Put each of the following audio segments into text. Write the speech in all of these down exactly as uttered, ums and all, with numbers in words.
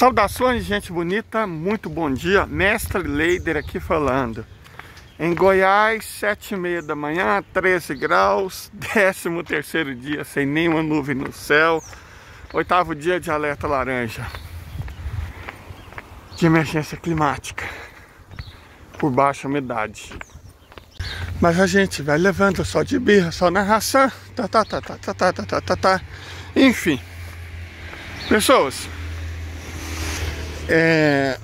Saudações, gente bonita, muito bom dia. Mestre Leider aqui falando. Em Goiás, sete e meia da manhã, treze graus, décimo terceiro dia sem nenhuma nuvem no céu, oitavo dia de alerta laranja de emergência climática por baixa umidade. Mas a gente vai levando só de birra, só na ração, tá, tá, tá, tá, tá, tá, tá, tá, tá. Enfim, pessoas, é...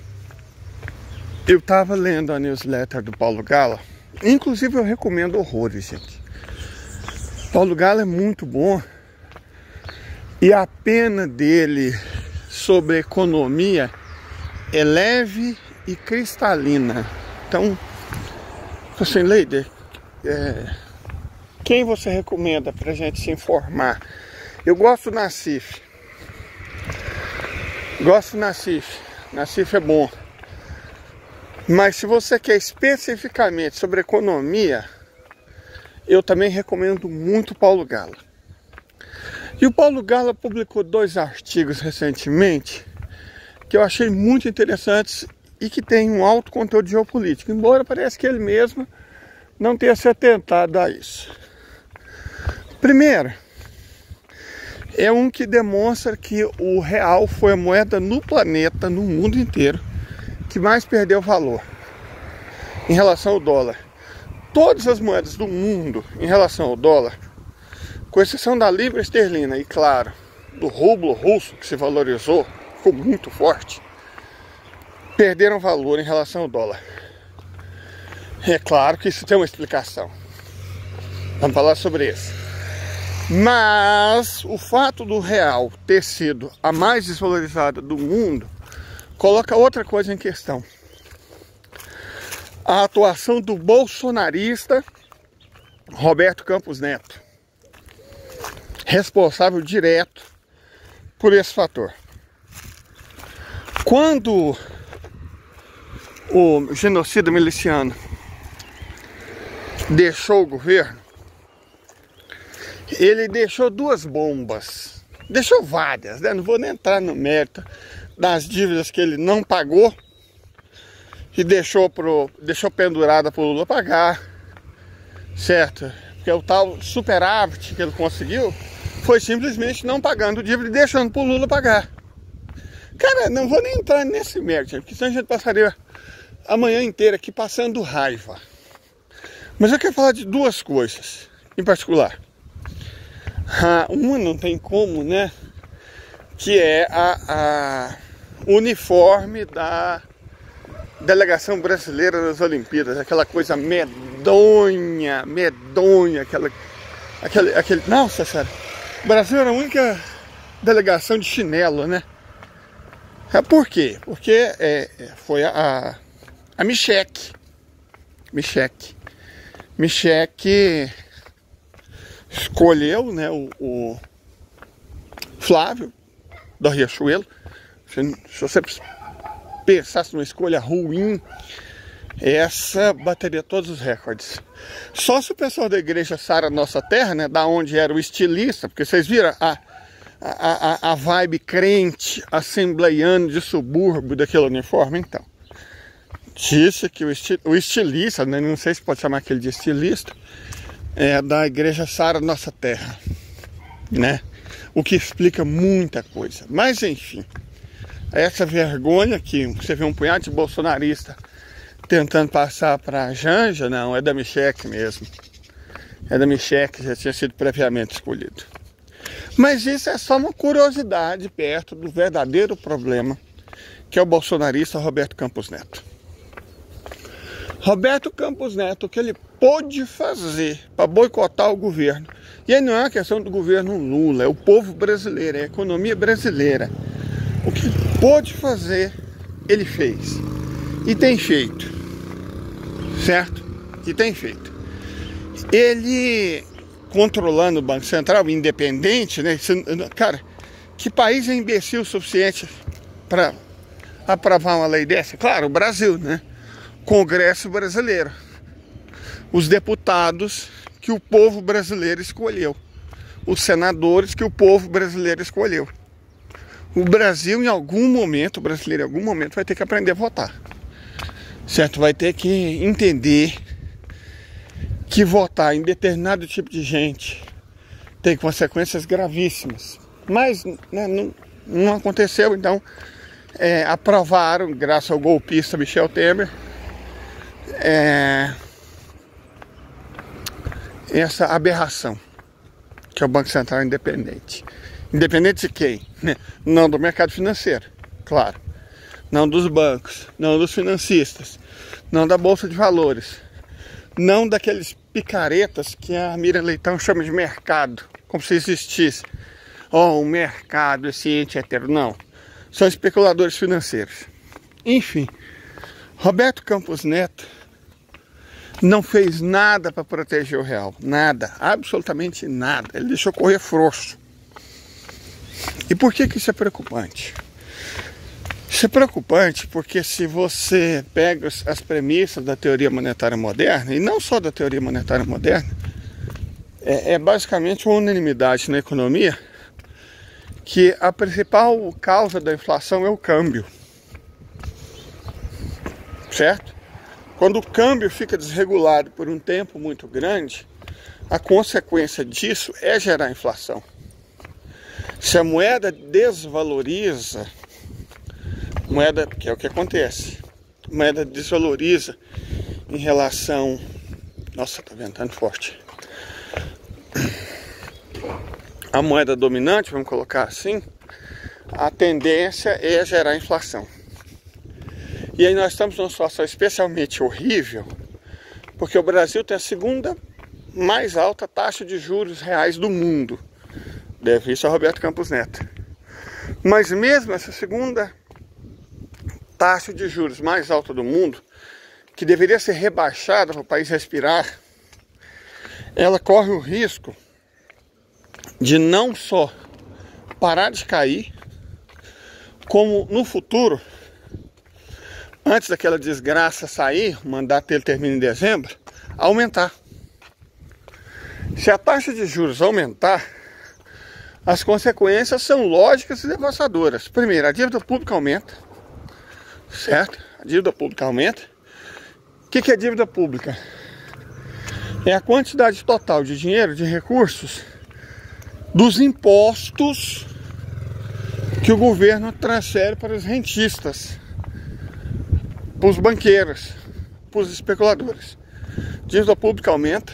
eu tava lendo a newsletter do Paulo Gala. Inclusive eu recomendo horrores, gente. Paulo Gala é muito bom. E a pena dele sobre economia é leve e cristalina. Então, assim, Leider, é... quem você recomenda pra gente se informar? Eu gosto do Nassif. Gosto do Nassif. Nassif é bom. Mas se você quer especificamente sobre economia, eu também recomendo muito o Paulo Gala. E o Paulo Gala publicou dois artigos recentemente que eu achei muito interessantes e que tem um alto conteúdo geopolítico, embora pareça que ele mesmo não tenha se atentado a isso. Primeiro, é um que demonstra que o real foi a moeda no planeta, no mundo inteiro, que mais perdeu valor em relação ao dólar. Todas as moedas do mundo em relação ao dólar, com exceção da libra esterlina e, claro, do rublo russo, que se valorizou, ficou muito forte, perderam valor em relação ao dólar. É claro que isso tem uma explicação. Vamos falar sobre isso. Mas o fato do real ter sido a mais desvalorizada do mundo coloca outra coisa em questão. A atuação do bolsonarista Roberto Campos Neto, responsável direto por esse fator. Quando o genocida miliciano deixou o governo, ele deixou duas bombas, deixou várias, né? Não vou nem entrar no mérito das dívidas que ele não pagou e deixou, pro, deixou pendurada para o Lula pagar, certo? Porque o tal superávit que ele conseguiu foi simplesmente não pagando dívida e deixando para o Lula pagar. Cara, não vou nem entrar nesse mérito, porque senão a gente passaria a manhã inteira aqui passando raiva. Mas eu quero falar de duas coisas em particular. Ah, uma não tem como, né? Que é a, a uniforme da delegação brasileira das Olimpíadas, aquela coisa medonha, medonha, aquela, aquele, aquele, nossa senhora, o Brasil era a única delegação de chinelo, né? Por quê? Porque é, foi a, a Michek, Michek, Michek escolheu, né, o, o Flávio do Riachuelo. Se, se você pensasse numa escolha ruim, essa bateria todos os recordes. Só se o pessoal da igreja Sara Nossa Terra, né, da onde era o estilista, porque vocês viram a, a, a, a vibe crente assembleiano de subúrbio daquele uniforme, então. Disse que o, esti, o estilista, né, não sei se pode chamar aquele de estilista, é da igreja Sara Nossa Terra, né? O que explica muita coisa. Mas enfim, essa vergonha que você vê um punhado de bolsonarista tentando passar para a Janja, não, é da Michek mesmo. É da Michek, já tinha sido previamente escolhido. Mas isso é só uma curiosidade perto do verdadeiro problema, que é o bolsonarista Roberto Campos Neto. Roberto Campos Neto, o que ele pôde fazer para boicotar o governo, e aí não é uma questão do governo Lula, é o povo brasileiro, é a economia brasileira. O que pôde fazer, ele fez. E tem feito. Certo? E tem feito. Ele, controlando o Banco Central, independente, né? Cara, que país é imbecil o suficiente para aprovar uma lei dessa? Claro, o Brasil, né? Congresso brasileiro. Os deputados que o povo brasileiro escolheu. Os senadores que o povo brasileiro escolheu. O Brasil, em algum momento, o brasileiro em algum momento vai ter que aprender a votar. Certo? Vai ter que entender que votar em determinado tipo de gente tem consequências gravíssimas. Mas né, não, não aconteceu, então é, aprovaram, graças ao golpista Michel Temer, é, essa aberração, que é o Banco Central independente. Independente de quem? Não do mercado financeiro, claro. Não dos bancos, não dos financistas, não da Bolsa de Valores, não daqueles picaretas que a Miriam Leitão chama de mercado, como se existisse. Oh, o mercado, esse ente hétero. Não, são especuladores financeiros. Enfim, Roberto Campos Neto não fez nada para proteger o real, nada, absolutamente nada. Ele deixou correr frouxo. E por que que isso é preocupante? Isso é preocupante porque se você pega as premissas da teoria monetária moderna, e não só da teoria monetária moderna, é, é basicamente uma unanimidade na economia que a principal causa da inflação é o câmbio. Certo? Quando o câmbio fica desregulado por um tempo muito grande, a consequência disso é gerar inflação. Se a moeda desvaloriza, moeda, que é o que acontece, a moeda desvaloriza em relação... Nossa, tá ventando forte. A moeda dominante, vamos colocar assim, a tendência é gerar inflação. E aí nós estamos numa situação especialmente horrível, porque o Brasil tem a segunda mais alta taxa de juros reais do mundo. Deve isso a Roberto Campos Neto. Mas mesmo essa segunda taxa de juros mais alta do mundo, que deveria ser rebaixada para o país respirar, ela corre o risco de não só parar de cair, como no futuro, antes daquela desgraça sair, o mandato dele termina em dezembro, aumentar. Se a taxa de juros aumentar, as consequências são lógicas e devastadoras. Primeiro, a dívida pública aumenta, certo? A dívida pública aumenta. O que que é dívida pública? É a quantidade total de dinheiro, de recursos, dos impostos que o governo transfere para os rentistas, para os banqueiros, para os especuladores. Dívida pública aumenta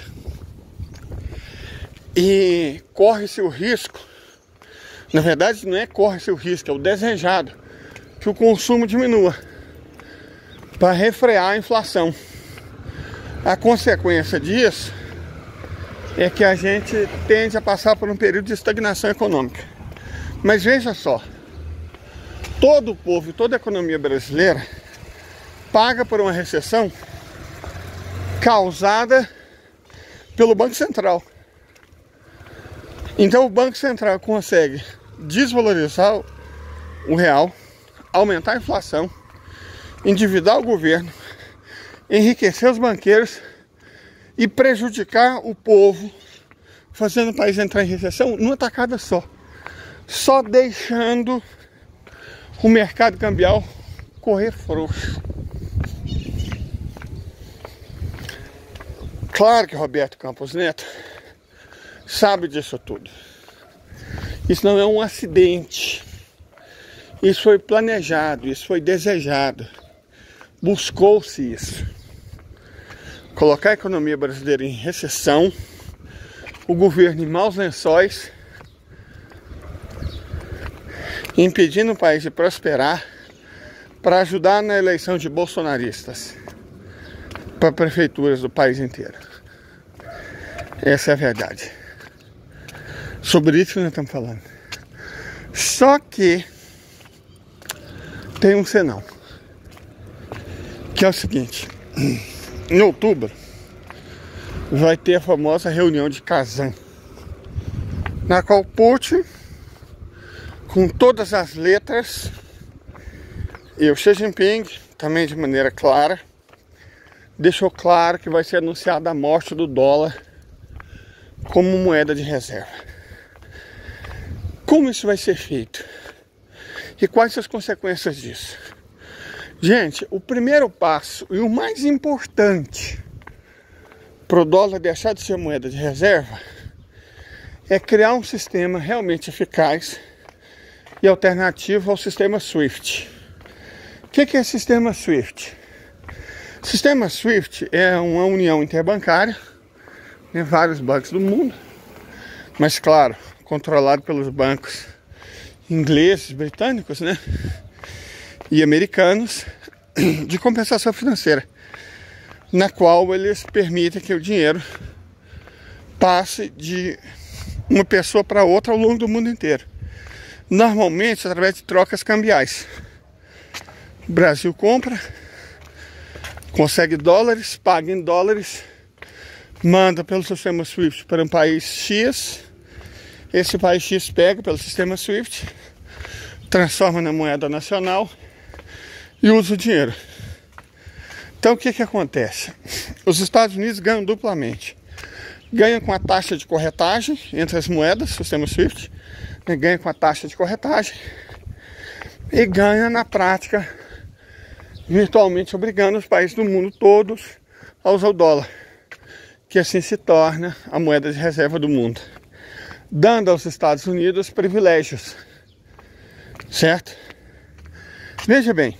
e corre-se o risco, na verdade não é corre-se o risco, é o desejado, que o consumo diminua para refrear a inflação. A consequência disso é que a gente tende a passar por um período de estagnação econômica. Mas veja só, todo o povo e toda a economia brasileira paga por uma recessão causada pelo Banco Central. Então o Banco Central consegue desvalorizar o real, aumentar a inflação, endividar o governo, enriquecer os banqueiros e prejudicar o povo, fazendo o país entrar em recessão numa tacada só, só deixando o mercado cambial correr frouxo. Claro que Roberto Campos Neto sabe disso tudo. Isso não é um acidente. Isso foi planejado, isso foi desejado. Buscou-se isso. Colocar a economia brasileira em recessão, o governo em maus lençóis, impedindo o país de prosperar, para ajudar na eleição de bolsonaristas para prefeituras do país inteiro. Essa é a verdade. Sobre isso que nós estamos falando. Só que tem um senão, que é o seguinte: em outubro vai ter a famosa reunião de Kazan, na qual Putin, com todas as letras, e o Xi Jinping, também de maneira clara, deixou claro que vai ser anunciada a morte do dólar como moeda de reserva. Como isso vai ser feito? E quais as consequências disso? Gente, o primeiro passo e o mais importante para o dólar deixar de ser moeda de reserva é criar um sistema realmente eficaz e alternativo ao sistema SWIFT. O que que é sistema SWIFT? O sistema SWIFT é uma união interbancária, né, vários bancos do mundo, mas claro, controlado pelos bancos ingleses, britânicos, né, e americanos, de compensação financeira, na qual eles permitem que o dinheiro passe de uma pessoa para outra ao longo do mundo inteiro. Normalmente através de trocas cambiais. O Brasil compra, consegue dólares, paga em dólares, manda pelo sistema SWIFT para um país X. Esse país X pega pelo sistema SWIFT, transforma na moeda nacional e usa o dinheiro. Então o que que acontece? Os Estados Unidos ganham duplamente. Ganham com a taxa de corretagem entre as moedas, sistema SWIFT, né? Ganha com a taxa de corretagem e ganha na prática, virtualmente obrigando os países do mundo todos a usar o dólar, que assim se torna a moeda de reserva do mundo, dando aos Estados Unidos privilégios, certo? Veja bem,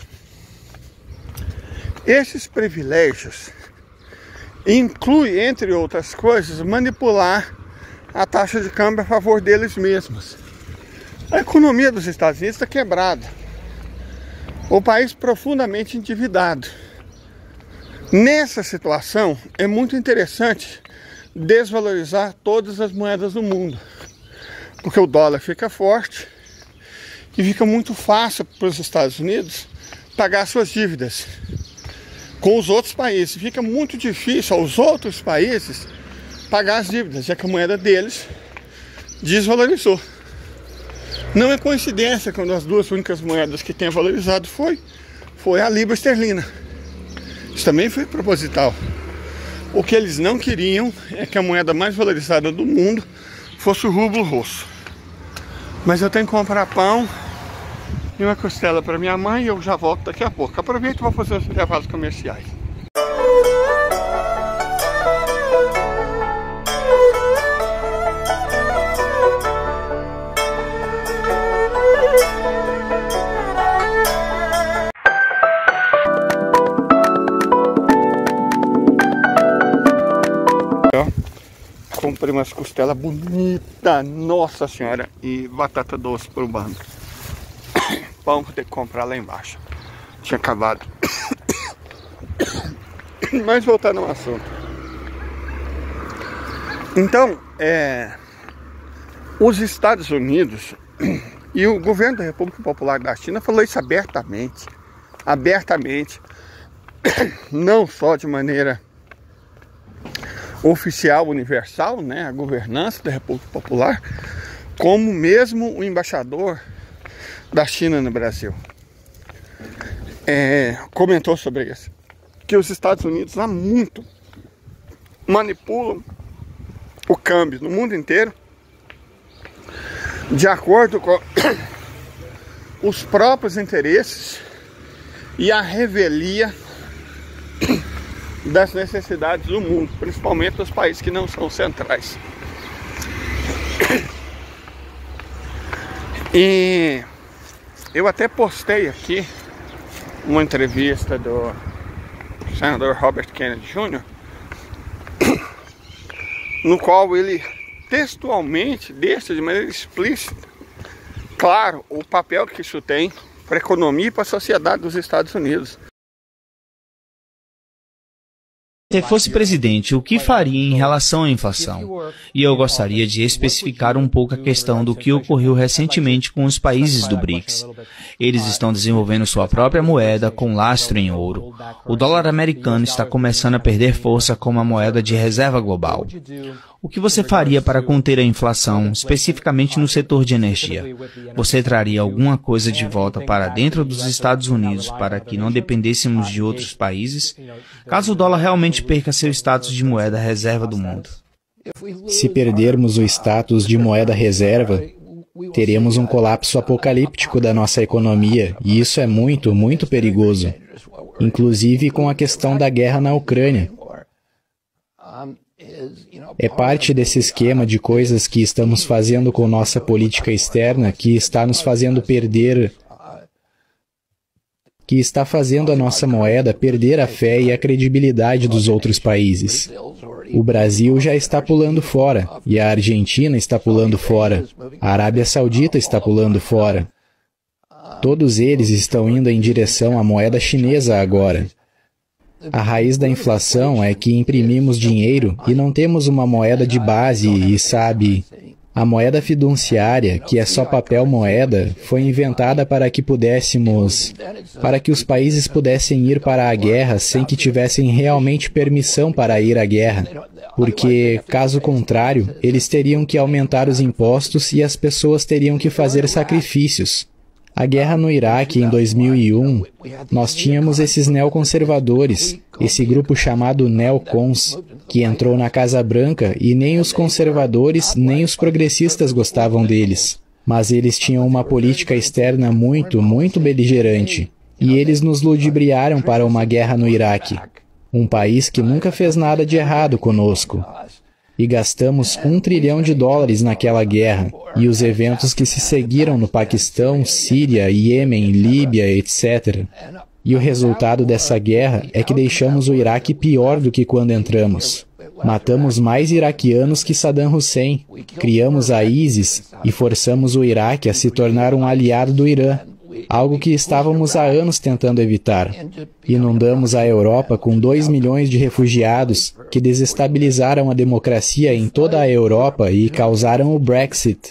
esses privilégios inclui, entre outras coisas, manipular a taxa de câmbio a favor deles mesmos. A economia dos Estados Unidos está quebrada. O país profundamente endividado. Nessa situação, é muito interessante desvalorizar todas as moedas do mundo, porque o dólar fica forte e fica muito fácil para os Estados Unidos pagar suas dívidas com os outros países. Fica muito difícil aos outros países pagar as dívidas, já que a moeda deles desvalorizou. Não é coincidência quando as duas únicas moedas que têm valorizado foi, foi a libra esterlina. Isso também foi proposital. O que eles não queriam é que a moeda mais valorizada do mundo fosse o rublo russo. Mas eu tenho que comprar pão e uma costela para minha mãe e eu já volto daqui a pouco. Aproveito para fazer os intervalos comerciais. Comprei umas costelas bonitas, nossa senhora, e batata doce pro bando. Pão vou ter que comprar lá embaixo. Tinha acabado. Mas voltando ao assunto. Então, é, os Estados Unidos e o governo da República Popular da China falou isso abertamente. Abertamente. Não só de maneira oficial, universal, né, a governança da República Popular, como mesmo o embaixador da China no Brasil é, comentou sobre isso, que os Estados Unidos há muito manipulam o câmbio no mundo inteiro de acordo com os próprios interesses e a revelia das necessidades do mundo, principalmente dos países que não são centrais. E eu até postei aqui uma entrevista do senador Robert Kennedy Júnior, no qual ele textualmente deixa de maneira explícita claro o papel que isso tem para a economia e para a sociedade dos Estados Unidos. Se fosse presidente, o que faria em relação à inflação? E eu gostaria de especificar um pouco a questão do que ocorreu recentemente com os países do BRICS. Eles estão desenvolvendo sua própria moeda com lastro em ouro. O dólar americano está começando a perder força como a moeda de reserva global. O que você faria para conter a inflação, especificamente no setor de energia? Você traria alguma coisa de volta para dentro dos Estados Unidos para que não dependêssemos de outros países, caso o dólar realmente perca seu status de moeda reserva do mundo? Se perdermos o status de moeda reserva, Teremos um colapso apocalíptico da nossa economia, e isso é muito, muito perigoso. Inclusive com a questão da guerra na Ucrânia. É parte desse esquema de coisas que estamos fazendo com nossa política externa que está nos fazendo perder, que está fazendo a nossa moeda perder a fé e a credibilidade dos outros países. O Brasil já está pulando fora, e a Argentina está pulando fora, a Arábia Saudita está pulando fora. Todos eles estão indo em direção à moeda chinesa agora. A raiz da inflação é que imprimimos dinheiro e não temos uma moeda de base e, sabe, a moeda fiduciária, que é só papel moeda, foi inventada para que pudéssemos, para que os países pudessem ir para a guerra sem que tivessem realmente permissão para ir à guerra. Porque, caso contrário, eles teriam que aumentar os impostos e as pessoas teriam que fazer sacrifícios. A guerra no Iraque, em dois mil e um, nós tínhamos esses neoconservadores, esse grupo chamado neocons, que entrou na Casa Branca e nem os conservadores nem os progressistas gostavam deles. Mas eles tinham uma política externa muito, muito beligerante. E eles nos ludibriaram para uma guerra no Iraque, um país que nunca fez nada de errado conosco. E gastamos um trilhão de dólares naquela guerra, e os eventos que se seguiram no Paquistão, Síria, Iêmen, Líbia, etcétera. E o resultado dessa guerra é que deixamos o Iraque pior do que quando entramos. Matamos mais iraquianos que Saddam Hussein, criamos a ISIS e forçamos o Iraque a se tornar um aliado do Irã. Algo que estávamos há anos tentando evitar. Inundamos a Europa com dois milhões de refugiados que desestabilizaram a democracia em toda a Europa e causaram o Brexit.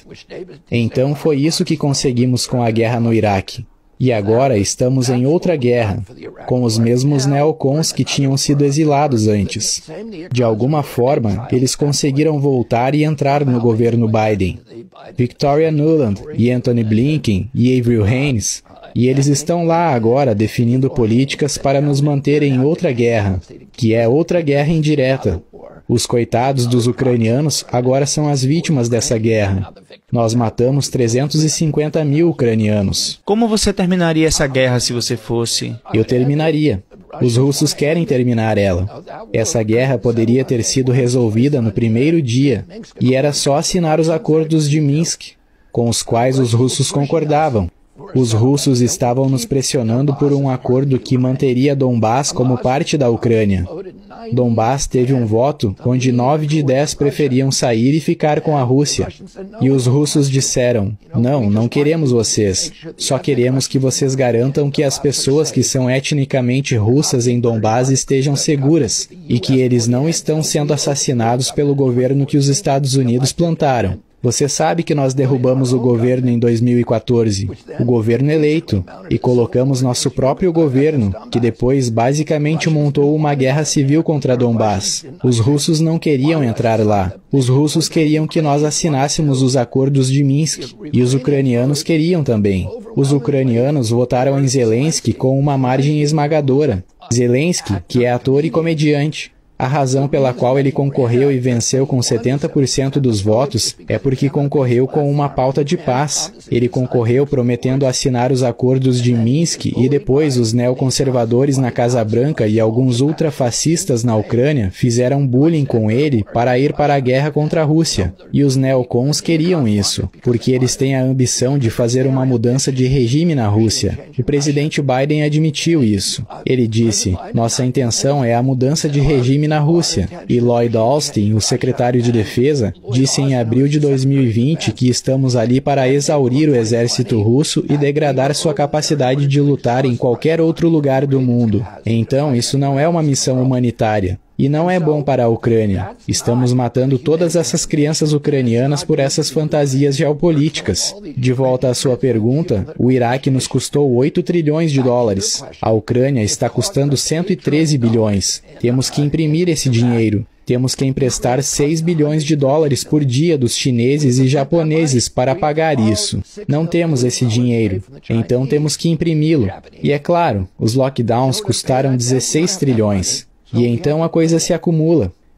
Então foi isso que conseguimos com a guerra no Iraque. E agora estamos em outra guerra, com os mesmos neocons que tinham sido exilados antes. De alguma forma, eles conseguiram voltar e entrar no governo Biden. Victoria Nuland e Antony Blinken e Avril Haines, e eles estão lá agora definindo políticas para nos manter em outra guerra, que é outra guerra indireta. Os coitados dos ucranianos agora são as vítimas dessa guerra. Nós matamos trezentos e cinquenta mil ucranianos. Como você terminaria essa guerra se você fosse? Eu terminaria. Os russos querem terminar ela. Essa guerra poderia ter sido resolvida no primeiro dia, e era só assinar os acordos de Minsk, com os quais os russos concordavam. Os russos estavam nos pressionando por um acordo que manteria Donbás como parte da Ucrânia. Donbás teve um voto onde nove de dez preferiam sair e ficar com a Rússia. E os russos disseram, não, não queremos vocês. Só queremos que vocês garantam que as pessoas que são etnicamente russas em Donbás estejam seguras e que eles não estão sendo assassinados pelo governo que os Estados Unidos plantaram. Você sabe que nós derrubamos o governo em dois mil e quatorze, o governo eleito, e colocamos nosso próprio governo, que depois basicamente montou uma guerra civil contra Donbás. Os russos não queriam entrar lá. Os russos queriam que nós assinássemos os acordos de Minsk, e os ucranianos queriam também. Os ucranianos votaram em Zelensky com uma margem esmagadora. Zelensky, que é ator e comediante. A razão pela qual ele concorreu e venceu com setenta por cento dos votos é porque concorreu com uma pauta de paz. Ele concorreu prometendo assinar os acordos de Minsk e depois os neoconservadores na Casa Branca e alguns ultrafascistas na Ucrânia fizeram bullying com ele para ir para a guerra contra a Rússia. E os neocons queriam isso, porque eles têm a ambição de fazer uma mudança de regime na Rússia. O presidente Biden admitiu isso. Ele disse, nossa intenção é a mudança de regime na Rússia. E Lloyd Austin, o secretário de Defesa, disse em abril de dois mil e vinte que estamos ali para exaurir o exército russo e degradar sua capacidade de lutar em qualquer outro lugar do mundo. Então, isso não é uma missão humanitária. E não é bom para a Ucrânia. Estamos matando todas essas crianças ucranianas por essas fantasias geopolíticas. De volta à sua pergunta, o Iraque nos custou oito trilhões de dólares. A Ucrânia está custando cento e treze bilhões. Temos que imprimir esse dinheiro. Temos que emprestar seis bilhões de dólares por dia dos chineses e japoneses para pagar isso. Não temos esse dinheiro, então temos que imprimi-lo. E é claro, os lockdowns custaram dezesseis trilhões. E então a coisa se acumula.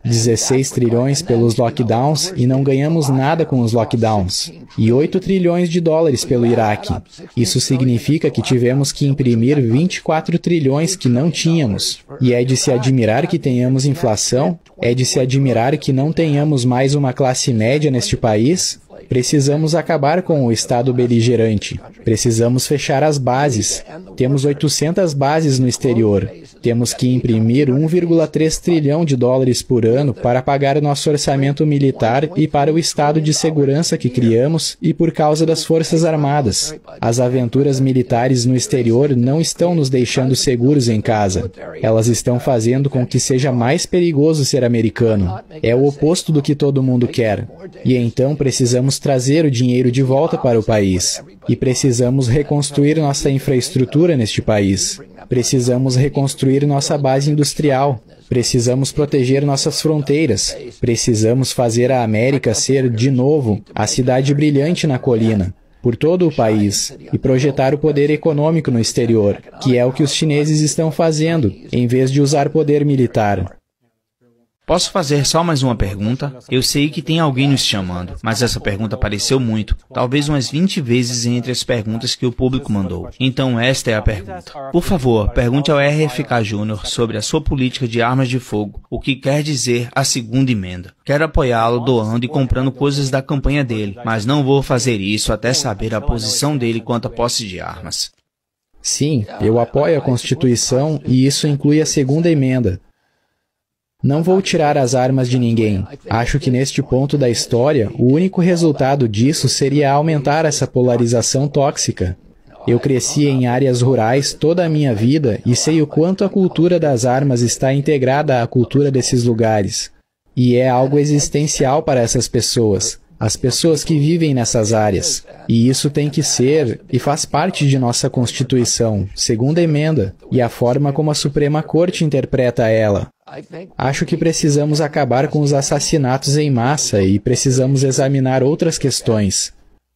dezesseis trilhões pelos lockdowns e não ganhamos nada com os lockdowns, e oito trilhões de dólares pelo Iraque. Isso significa que tivemos que imprimir vinte e quatro trilhões que não tínhamos. E é de se admirar que tenhamos inflação? É de se admirar que não tenhamos mais uma classe média neste país? Precisamos acabar com o Estado beligerante. Precisamos fechar as bases. Temos oitocentas bases no exterior. Temos que imprimir um vírgula três trilhão de dólares por ano para pagar nosso orçamento militar e para o estado de segurança que criamos e por causa das Forças Armadas. As aventuras militares no exterior não estão nos deixando seguros em casa. Elas estão fazendo com que seja mais perigoso ser americano. É o oposto do que todo mundo quer. E então precisamos trazer o dinheiro de volta para o país. E precisamos reconstruir nossa infraestrutura neste país. Precisamos reconstruir nossa base industrial. Precisamos proteger nossas fronteiras. Precisamos fazer a América ser, de novo, a cidade brilhante na colina, por todo o país, e projetar o poder econômico no exterior, que é o que os chineses estão fazendo, em vez de usar poder militar. Posso fazer só mais uma pergunta? Eu sei que tem alguém nos chamando, mas essa pergunta apareceu muito, talvez umas vinte vezes entre as perguntas que o público mandou. Então esta é a pergunta. Por favor, pergunte ao R F K Júnior sobre a sua política de armas de fogo, o que quer dizer a segunda emenda. Quero apoiá-lo doando e comprando coisas da campanha dele, mas não vou fazer isso até saber a posição dele quanto à posse de armas. Sim, eu apoio a Constituição e isso inclui a segunda emenda. Não vou tirar as armas de ninguém. Acho que neste ponto da história, o único resultado disso seria aumentar essa polarização tóxica. Eu cresci em áreas rurais toda a minha vida e sei o quanto a cultura das armas está integrada à cultura desses lugares. E é algo existencial para essas pessoas, as pessoas que vivem nessas áreas. E isso tem que ser, e faz parte de nossa Constituição, segunda emenda, e a forma como a Suprema Corte interpreta ela. Acho que precisamos acabar com os assassinatos em massa e precisamos examinar outras questões.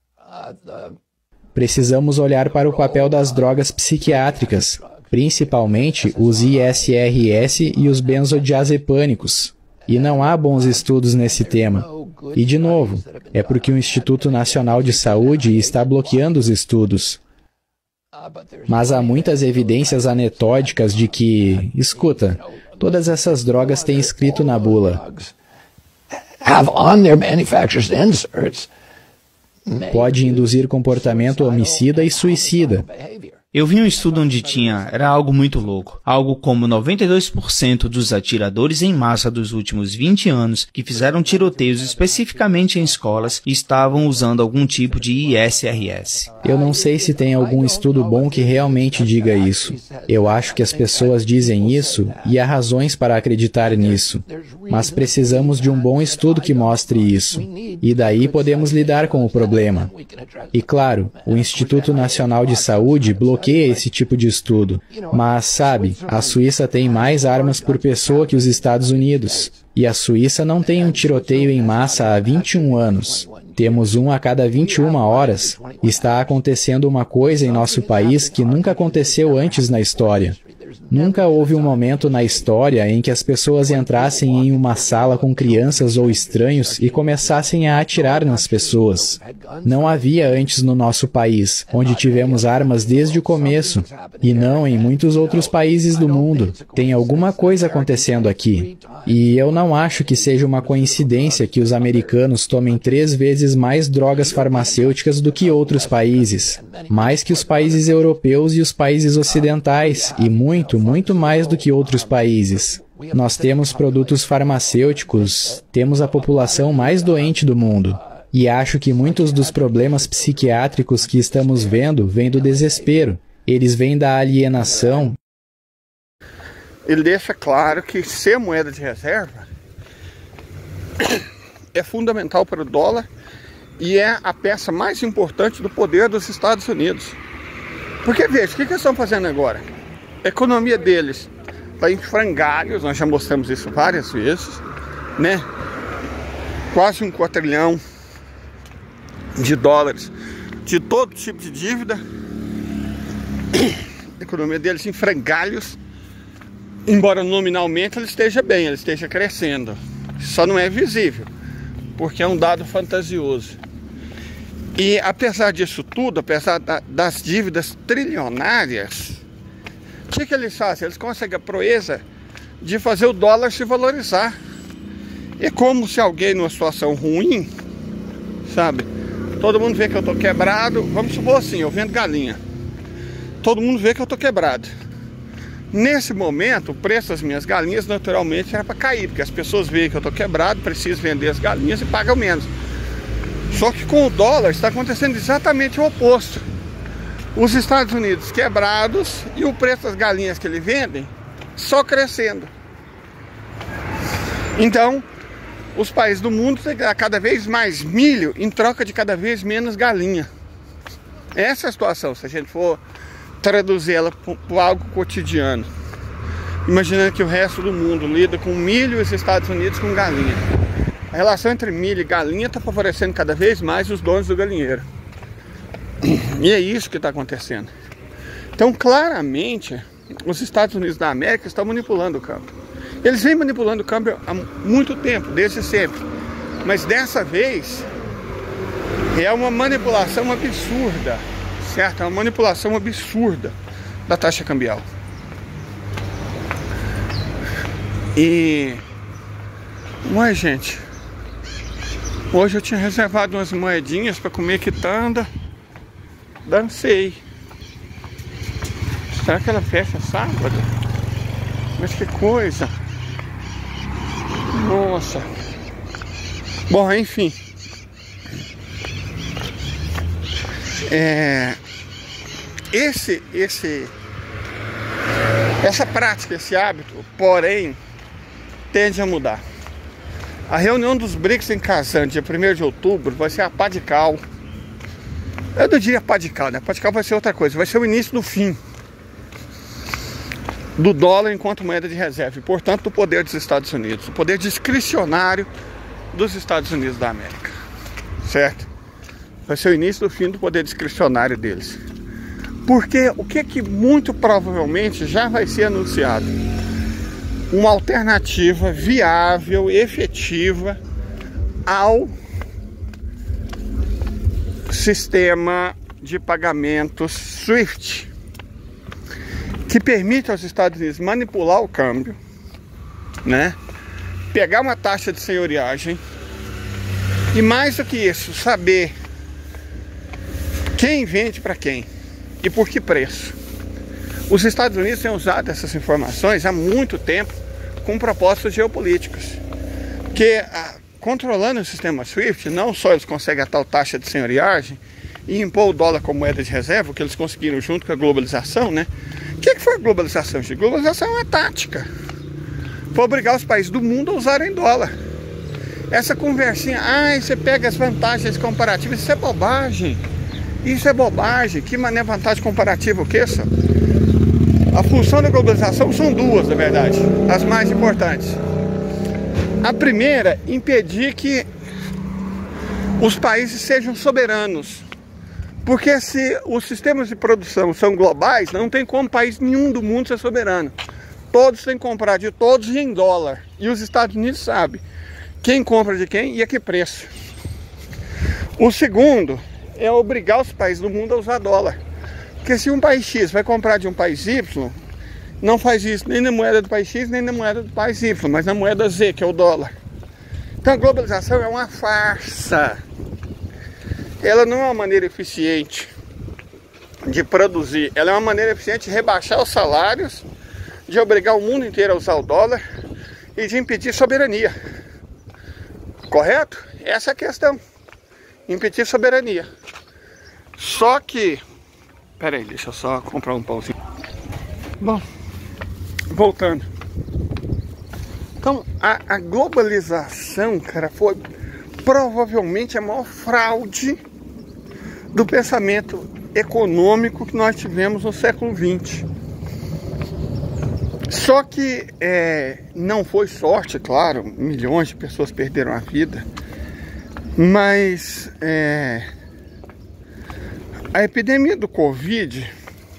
Precisamos olhar para o papel das drogas psiquiátricas, principalmente os I S R S e os benzodiazepânicos. E não há bons estudos nesse tema. E, de novo, é porque o Instituto Nacional de Saúde está bloqueando os estudos. Mas há muitas evidências anetódicas de que, escuta, todas essas drogas têm escrito na bula. Pode induzir comportamento homicida e suicida. Eu vi um estudo onde tinha, era algo muito louco, algo como noventa e dois por cento dos atiradores em massa dos últimos vinte anos que fizeram tiroteios especificamente em escolas estavam usando algum tipo de I S R S. Eu não sei se tem algum estudo bom que realmente diga isso. Eu acho que as pessoas dizem isso e há razões para acreditar nisso. Mas precisamos de um bom estudo que mostre isso. E daí podemos lidar com o problema. E claro, o Instituto Nacional de Saúde bloqueia esse tipo de estudo. Mas, sabe, a Suíça tem mais armas por pessoa que os Estados Unidos. E a Suíça não tem um tiroteio em massa há vinte e um anos. Temos um a cada vinte e uma horas. Está acontecendo uma coisa em nosso país que nunca aconteceu antes na história. Nunca houve um momento na história em que as pessoas entrassem em uma sala com crianças ou estranhos e começassem a atirar nas pessoas. Não havia antes no nosso país, onde tivemos armas desde o começo, e não em muitos outros países do mundo. Tem alguma coisa acontecendo aqui. E eu não acho que seja uma coincidência que os americanos tomem três vezes mais drogas farmacêuticas do que outros países, mais que os países europeus e os países ocidentais, e muito, muito mais do que outros países. Nós temos produtos farmacêuticos, temos a população mais doente do mundo. E acho que muitos dos problemas psiquiátricos que estamos vendo vêm do desespero. Eles vêm da alienação. Ele deixa claro que ser moeda de reserva é fundamental para o dólar e é a peça mais importante do poder dos Estados Unidos. Porque, veja, o que eles estão fazendo agora? A economia deles está em frangalhos, nós já mostramos isso várias vezes, né? Quase um quatrilhão de dólares de todo tipo de dívida. A economia deles em frangalhos, embora nominalmente ela esteja bem, ela esteja crescendo. só não é visível, porque é um dado fantasioso. E apesar disso tudo, apesar da, das dívidas trilionárias, o que, que eles fazem? Eles conseguem a proeza de fazer o dólar se valorizar. É como se alguém numa situação ruim, sabe? Todo mundo vê que eu tô quebrado. Vamos supor assim, eu vendo galinha. Todo mundo vê que eu tô quebrado. Nesse momento, o preço das minhas galinhas naturalmente era para cair, porque as pessoas veem que eu tô quebrado, precisam vender as galinhas e pagam menos. Só que com o dólar está acontecendo exatamente o oposto. Os Estados Unidos quebrados e o preço das galinhas que eles vendem só crescendo. Então, os países do mundo têm que dar cada vez mais milho em troca de cada vez menos galinha. Essa é a situação, se a gente for traduzir ela para algo cotidiano. Imaginando que o resto do mundo lida com milho e os Estados Unidos com galinha. A relação entre milho e galinha está favorecendo cada vez mais os donos do galinheiro. E é isso que está acontecendo. Então, claramente, os Estados Unidos da América estão manipulando o câmbio. Eles vêm manipulando o câmbio há muito tempo, desde sempre. Mas dessa vez, é uma manipulação absurda, certo? É uma manipulação absurda da taxa cambial. E... Ué, gente... Hoje eu tinha reservado umas moedinhas para comer quitanda. Dancei. Será que ela fecha sábado? Mas que coisa. Nossa. Bom, enfim. É, esse, esse, essa prática, esse hábito, porém, tende a mudar. A reunião dos BRICS em Kazan, dia primeiro de outubro, vai ser a pá de cal. Eu não diria pá de cal, né? Pá de cal vai ser outra coisa. Vai ser o início do fim do dólar enquanto moeda de reserva. E, portanto, do poder dos Estados Unidos. O poder discricionário dos Estados Unidos da América. Certo? Vai ser o início do fim do poder discricionário deles. Porque o que que muito provavelmente já vai ser anunciado? Uma alternativa viável, efetiva ao sistema de pagamentos SWIFT, que permite aos Estados Unidos manipular o câmbio, né? Pegar uma taxa de senhoriagem e, mais do que isso, saber quem vende para quem e por que preço. Os Estados Unidos têm usado essas informações há muito tempo com propósitos geopolíticos. Porque, a, controlando o sistema SWIFT, não só eles conseguem a tal taxa de senhoriagem e impor o dólar como moeda de reserva, que eles conseguiram junto com a globalização, né? O que, que foi a globalização? A globalização é uma tática. Foi obrigar os países do mundo a usarem dólar. Essa conversinha, ah, você pega as vantagens comparativas, isso é bobagem. Isso é bobagem. Que mané vantagem comparativa o que, só? A função da globalização são duas, na verdade, as mais importantes. A primeira, impedir que os países sejam soberanos. Porque se os sistemas de produção são globais, não tem como país nenhum do mundo ser soberano. Todos têm que comprar de todos e em dólar. E os Estados Unidos sabem quem compra de quem e a que preço. O segundo é obrigar os países do mundo a usar dólar. Porque se um país X vai comprar de um país Y, não faz isso nem na moeda do país X, nem na moeda do país Y, mas na moeda Z, que é o dólar. Então a globalização é uma farsa. Ela não é uma maneira eficiente de produzir. Ela é uma maneira eficiente de rebaixar os salários, de obrigar o mundo inteiro a usar o dólar e de impedir soberania. Correto? Essa é a questão. Impedir soberania. Só que... Pera aí, deixa eu só comprar um pãozinho. Bom, voltando. Então, a, a globalização, cara, foi provavelmente a maior fraude do pensamento econômico que nós tivemos no século vinte. Só que é, não foi sorte, claro, milhões de pessoas perderam a vida, mas é, a epidemia do Covid,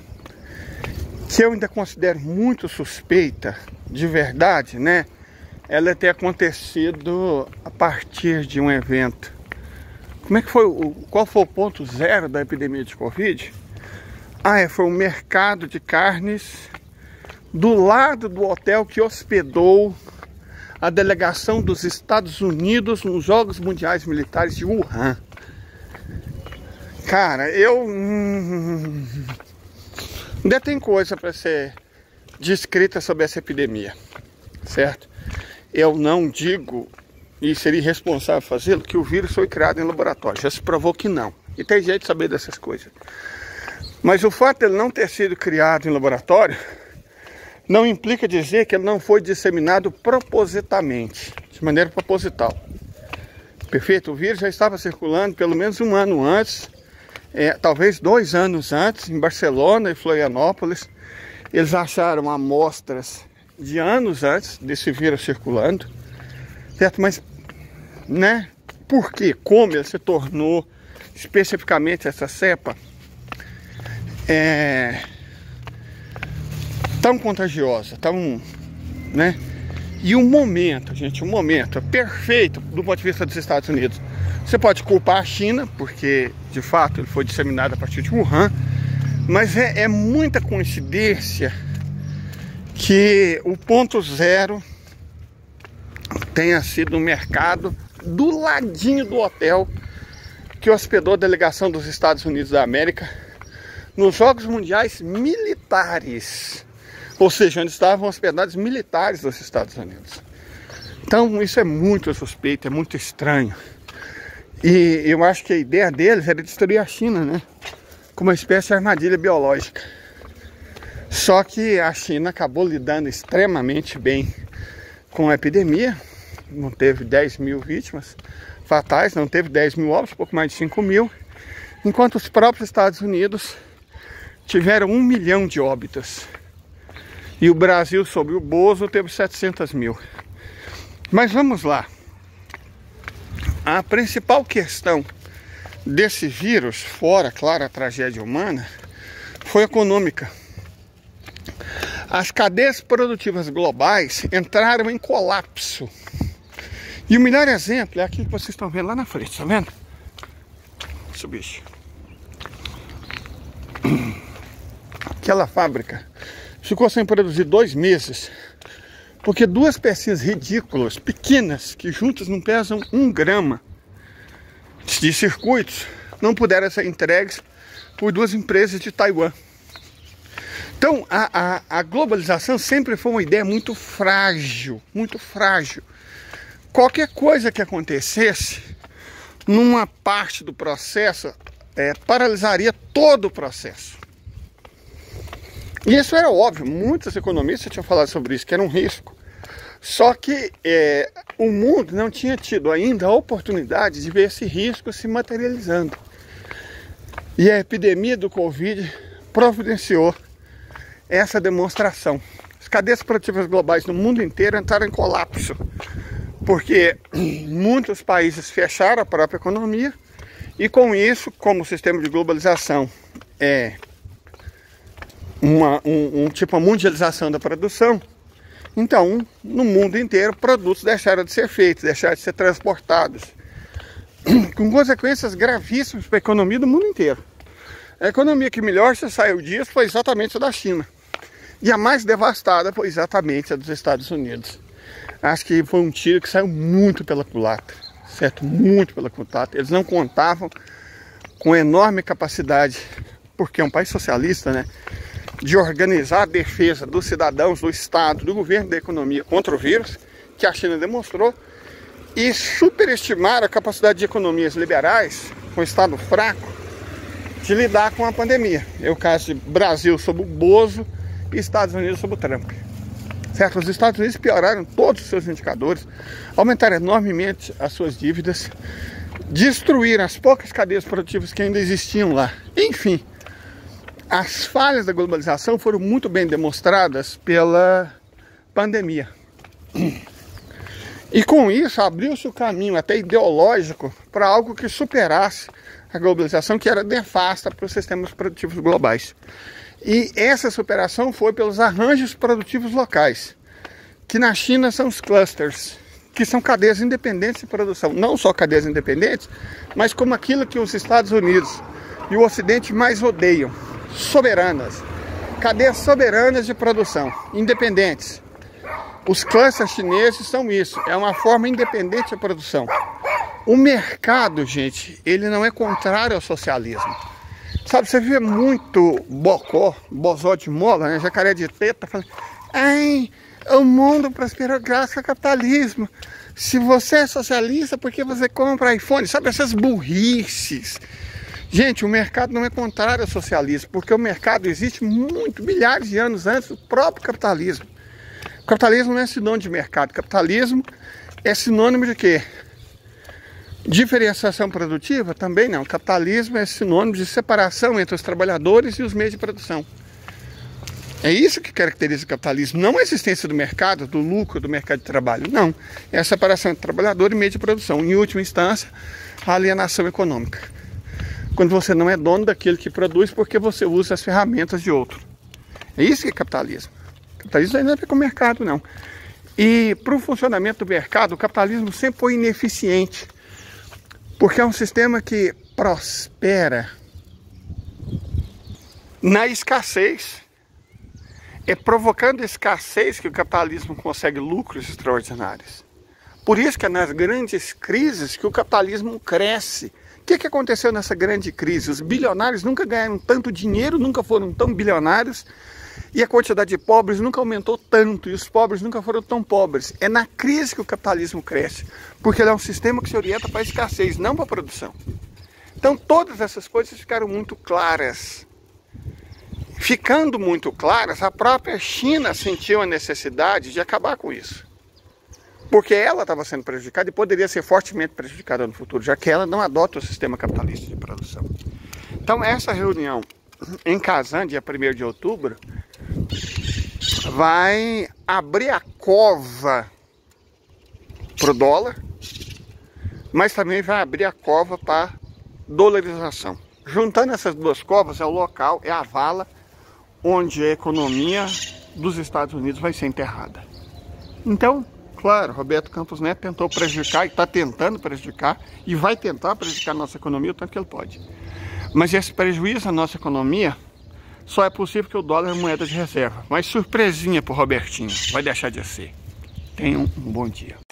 que eu ainda considero muito suspeita, de verdade, né? ela ter acontecido a partir de um evento. Como é que foi? O, qual foi o ponto zero da epidemia de Covid? Ah, é, foi um mercado de carnes do lado do hotel que hospedou a delegação dos Estados Unidos nos Jogos Mundiais Militares de Wuhan. Cara, eu... Hum, ainda tem coisa para ser descrita sobre essa epidemia, certo? Eu não digo, e seria irresponsável fazê-lo, que o vírus foi criado em laboratório. Já se provou que não. E tem jeito de saber dessas coisas. Mas o fato de ele não ter sido criado em laboratório não implica dizer que ele não foi disseminado propositamente, de maneira proposital. Perfeito? O vírus já estava circulando pelo menos um ano antes, é, talvez dois anos antes, em Barcelona e Florianópolis. Eles acharam amostras de anos antes desse vírus circulando, certo? Mas, né, por quê? Como ele se tornou especificamente essa cepa é, tão contagiosa, tão, né? E o momento, gente, o momento é perfeito do ponto de vista dos Estados Unidos. Você pode culpar a China, porque de fato ele foi disseminado a partir de Wuhan, mas é, é muita coincidência que o ponto zero tenha sido no mercado do ladinho do hotel que hospedou a delegação dos Estados Unidos da América nos Jogos Mundiais Militares, ou seja, onde estavam hospedados militares dos Estados Unidos. Então isso é muito suspeito, é muito estranho. E eu acho que a ideia deles era destruir a China, né? Como uma espécie de armadilha biológica. Só que a China acabou lidando extremamente bem com a epidemia. Não teve dez mil vítimas fatais, não teve dez mil óbitos, pouco mais de cinco mil. Enquanto os próprios Estados Unidos tiveram um milhão de óbitos. E o Brasil, sob o Bozo, teve setecentos mil. Mas vamos lá. A principal questão desse vírus, fora, claro, a tragédia humana, foi econômica. As cadeias produtivas globais entraram em colapso. E o melhor exemplo é aquilo que vocês estão vendo lá na frente, tá vendo? Isso, bicho. Aquela fábrica ficou sem produzir dois meses, porque duas pecinhas ridículas, pequenas, que juntas não pesam um grama, de circuitos, não puderam ser entregues por duas empresas de Taiwan. Então, a, a, a globalização sempre foi uma ideia muito frágil, muito frágil. Qualquer coisa que acontecesse numa parte do processo é, paralisaria todo o processo. E isso era óbvio, muitos economistas tinham falado sobre isso, que era um risco. Só que é, o mundo não tinha tido ainda a oportunidade de ver esse risco se materializando. E a epidemia do Covid providenciou essa demonstração. As cadeias produtivas globais no mundo inteiro entraram em colapso, porque muitos países fecharam a própria economia e com isso, como o sistema de globalização é uma, um, um tipo de mundialização da produção, então no mundo inteiro produtos deixaram de ser feitos, deixaram de ser transportados, com consequências gravíssimas para a economia do mundo inteiro. A economia que melhor se saiu disso foi exatamente a da China. E a mais devastada foi exatamente a dos Estados Unidos. Acho que foi um tiro que saiu muito pela culatra, certo? Muito pela culatra. Eles não contavam com enorme capacidade, porque é um país socialista, né? De organizar a defesa dos cidadãos, do Estado, do governo, da economia contra o vírus, que a China demonstrou, e superestimar a capacidade de economias liberais, com o Estado fraco, de lidar com a pandemia. É o caso de Brasil sob o Bozo e Estados Unidos sob o Trump. Certo? Os Estados Unidos pioraram todos os seus indicadores, aumentaram enormemente as suas dívidas, destruíram as poucas cadeias produtivas que ainda existiam lá. Enfim, as falhas da globalização foram muito bem demonstradas pela pandemia. E com isso abriu-se o caminho até ideológico para algo que superasse a globalização, que era nefasta para os sistemas produtivos globais. E essa superação foi pelos arranjos produtivos locais, que na China são os clusters, que são cadeias independentes de produção. Não só cadeias independentes, mas como aquilo que os Estados Unidos e o Ocidente mais odeiam, soberanas. Cadeias soberanas de produção, independentes. Os clusters chineses são isso, é uma forma independente de produção. O mercado, gente, ele não é contrário ao socialismo. Sabe, você vê muito bocó, bozó de mola, né, jacaré de teta, falando, ai, o mundo prosperou graças ao capitalismo. Se você é socialista, por que você compra iPhone? Sabe, essas burrices. Gente, o mercado não é contrário ao socialismo, porque o mercado existe muito, milhares de anos antes do próprio capitalismo. O capitalismo não é sinônimo de mercado. O capitalismo é sinônimo de quê? Diferenciação produtiva? Também não. O capitalismo é sinônimo de separação entre os trabalhadores e os meios de produção. É isso que caracteriza o capitalismo. Não a existência do mercado, do lucro, do mercado de trabalho. Não. É a separação entre trabalhador e meio de produção. Em última instância, a alienação econômica. Quando você não é dono daquilo que produz porque você usa as ferramentas de outro. É isso que é capitalismo. O capitalismo não tem a ver com o mercado, não. E para o funcionamento do mercado, o capitalismo sempre foi ineficiente. Porque é um sistema que prospera na escassez. É provocando escassez que o capitalismo consegue lucros extraordinários. Por isso que é nas grandes crises que o capitalismo cresce. O que, que aconteceu nessa grande crise? Os bilionários nunca ganharam tanto dinheiro, nunca foram tão bilionários, e a quantidade de pobres nunca aumentou tanto, e os pobres nunca foram tão pobres. É na crise que o capitalismo cresce, porque ele é um sistema que se orienta para a escassez, não para a produção. Então todas essas coisas ficaram muito claras. Ficando muito claras, a própria China sentiu a necessidade de acabar com isso. Porque ela estava sendo prejudicada e poderia ser fortemente prejudicada no futuro, já que ela não adota o sistema capitalista de produção. Então essa reunião em Kazan, dia primeiro de outubro, vai abrir a cova para o dólar, mas também vai abrir a cova para a dolarização. Juntando essas duas covas é o local, é a vala onde a economia dos Estados Unidos vai ser enterrada. Então, claro, Roberto Campos Neto tentou prejudicar e está tentando prejudicar e vai tentar prejudicar a nossa economia o tanto que ele pode. Mas esse prejuízo à nossa economia só é possível porque o dólar é moeda de reserva. Mas surpresinha para o Robertinho, vai deixar de ser. Tenham um bom dia.